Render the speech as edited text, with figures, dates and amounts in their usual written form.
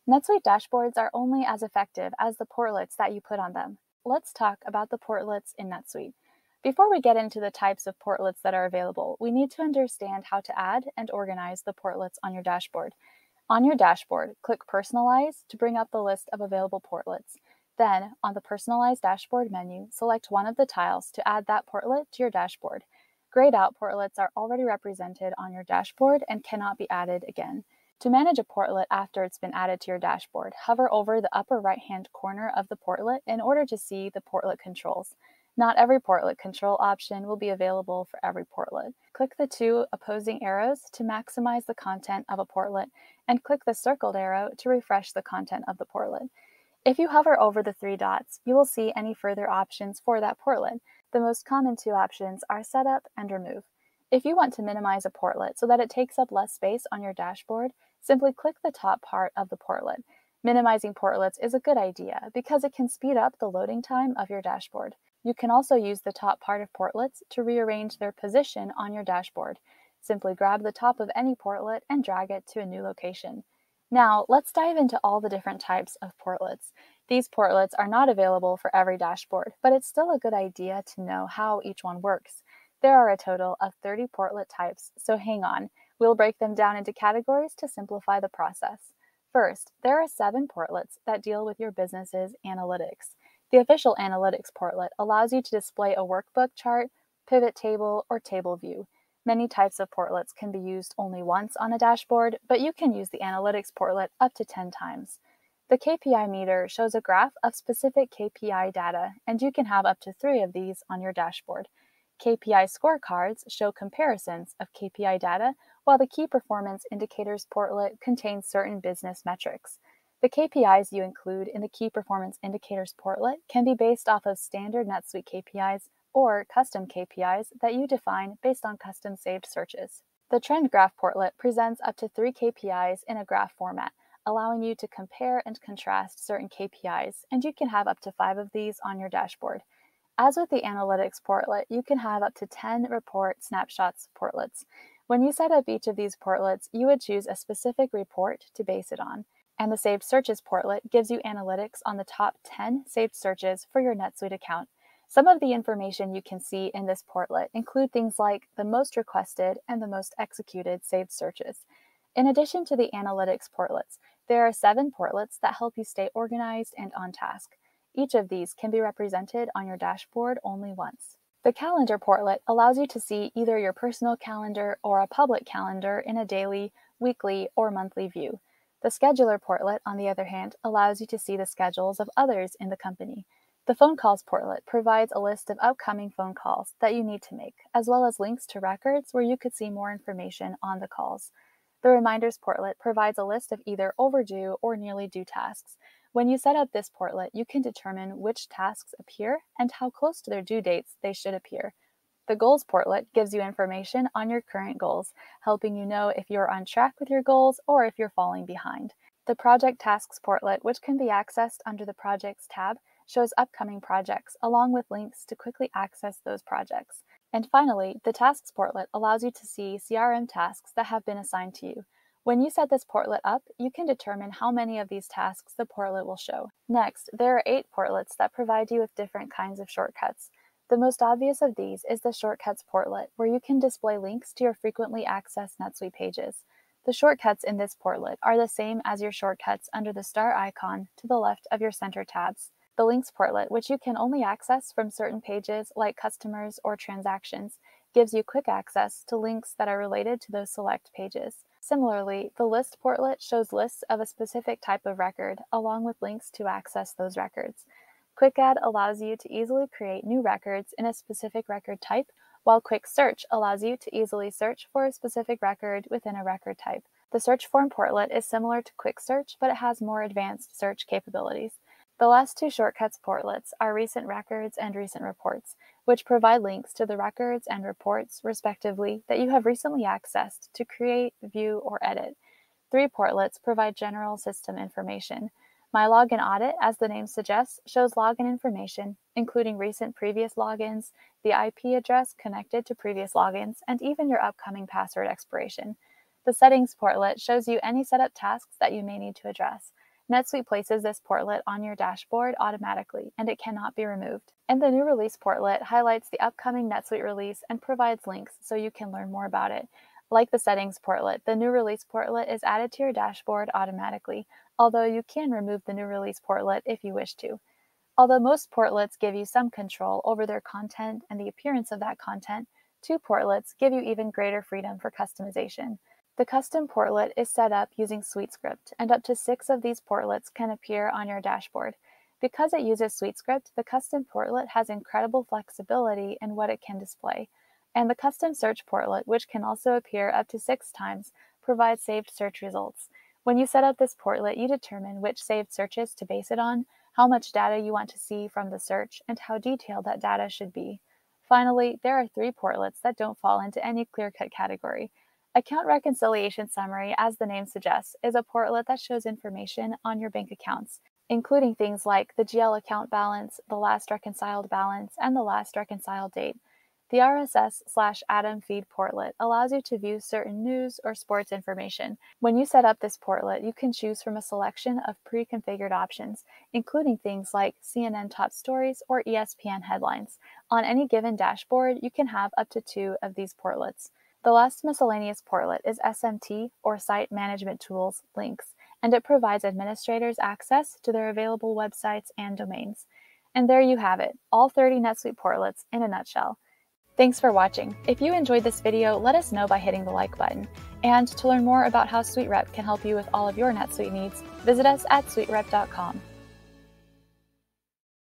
NetSuite dashboards are only as effective as the portlets that you put on them. Let's talk about the portlets in NetSuite. Before we get into the types of portlets that are available, we need to understand how to add and organize the portlets on your dashboard. On your dashboard, click Personalize to bring up the list of available portlets. Then, on the Personalize dashboard menu, select one of the tiles to add that portlet to your dashboard. Grayed out portlets are already represented on your dashboard and cannot be added again. To manage a portlet after it's been added to your dashboard, hover over the upper right-hand corner of the portlet in order to see the portlet controls. Not every portlet control option will be available for every portlet. Click the two opposing arrows to maximize the content of a portlet, and click the circled arrow to refresh the content of the portlet. If you hover over the three dots, you will see any further options for that portlet. The most common two options are Setup and Remove. If you want to minimize a portlet so that it takes up less space on your dashboard, simply click the top part of the portlet. Minimizing portlets is a good idea because it can speed up the loading time of your dashboard. You can also use the top part of portlets to rearrange their position on your dashboard. Simply grab the top of any portlet and drag it to a new location. Now, let's dive into all the different types of portlets. These portlets are not available for every dashboard, but it's still a good idea to know how each one works. There are a total of 30 portlet types, so hang on. We'll break them down into categories to simplify the process. First, there are 7 portlets that deal with your business's analytics. The official analytics portlet allows you to display a workbook chart, pivot table, or table view. Many types of portlets can be used only once on a dashboard, but you can use the analytics portlet up to 10 times. The KPI meter shows a graph of specific KPI data, and you can have up to 3 of these on your dashboard. KPI scorecards show comparisons of KPI data, while the Key Performance Indicators portlet contains certain business metrics. The KPIs you include in the Key Performance Indicators portlet can be based off of standard NetSuite KPIs or custom KPIs that you define based on custom saved searches. The Trend Graph portlet presents up to 3 KPIs in a graph format, allowing you to compare and contrast certain KPIs, and you can have up to 5 of these on your dashboard. As with the Analytics portlet, you can have up to 10 report snapshots portlets. When you set up each of these portlets, you would choose a specific report to base it on. And the Saved Searches portlet gives you analytics on the top 10 saved searches for your NetSuite account. Some of the information you can see in this portlet include things like the most requested and the most executed saved searches. In addition to the Analytics portlets, there are 7 portlets that help you stay organized and on task. Each of these can be represented on your dashboard only once. The Calendar portlet allows you to see either your personal calendar or a public calendar in a daily, weekly, or monthly view. The Schedular portlet, on the other hand, allows you to see the schedules of others in the company. The Phone Calls portlet provides a list of upcoming phone calls that you need to make, as well as links to records where you could see more information on the calls. The Reminders portlet provides a list of either overdue or nearly due tasks. When you set up this portlet, you can determine which tasks appear and how close to their due dates they should appear. The Goals portlet gives you information on your current goals, helping you know if you're on track with your goals or if you're falling behind. The Project Tasks portlet, which can be accessed under the Projects tab, shows upcoming projects along with links to quickly access those projects. And finally, the Tasks portlet allows you to see CRM tasks that have been assigned to you. When you set this portlet up, you can determine how many of these tasks the portlet will show. Next, there are 8 portlets that provide you with different kinds of shortcuts. The most obvious of these is the Shortcuts portlet, where you can display links to your frequently accessed NetSuite pages. The shortcuts in this portlet are the same as your shortcuts under the star icon to the left of your center tabs. The Links portlet, which you can only access from certain pages like customers or transactions, gives you quick access to links that are related to those select pages. Similarly, the List portlet shows lists of a specific type of record, along with links to access those records. Quick Add allows you to easily create new records in a specific record type, while Quick Search allows you to easily search for a specific record within a record type. The Search Form portlet is similar to Quick Search, but it has more advanced search capabilities. The last 2 Shortcuts portlets are Recent Records and Recent Reports, which provide links to the records and reports, respectively, that you have recently accessed to create, view, or edit. 3 portlets provide general system information. My Login Audit, as the name suggests, shows login information, including recent previous logins, the IP address connected to previous logins, and even your upcoming password expiration. The Settings portlet shows you any setup tasks that you may need to address. NetSuite places this portlet on your dashboard automatically, and it cannot be removed. And the new release portlet highlights the upcoming NetSuite release and provides links so you can learn more about it. Like the settings portlet, the new release portlet is added to your dashboard automatically, although you can remove the new release portlet if you wish to. Although most portlets give you some control over their content and the appearance of that content, 2 portlets give you even greater freedom for customization. The custom portlet is set up using SuiteScript, and up to 6 of these portlets can appear on your dashboard. Because it uses SuiteScript, the custom portlet has incredible flexibility in what it can display. And the custom search portlet, which can also appear up to 6 times, provides saved search results. When you set up this portlet, you determine which saved searches to base it on, how much data you want to see from the search, and how detailed that data should be. Finally, there are 3 portlets that don't fall into any clear-cut category. Account Reconciliation Summary, as the name suggests, is a portlet that shows information on your bank accounts, including things like the GL account balance, the last reconciled balance, and the last reconciled date. The RSS/Atom feed portlet allows you to view certain news or sports information. When you set up this portlet, you can choose from a selection of pre-configured options, including things like CNN top stories or ESPN headlines. On any given dashboard, you can have up to 2 of these portlets. The last miscellaneous portlet is SMT, or Site Management Tools, Links, and it provides administrators access to their available websites and domains. And there you have it, all 30 NetSuite portlets in a nutshell. Thanks for watching. If you enjoyed this video, let us know by hitting the like button. And to learn more about how SuiteRep can help you with all of your NetSuite needs, visit us at suiterep.com.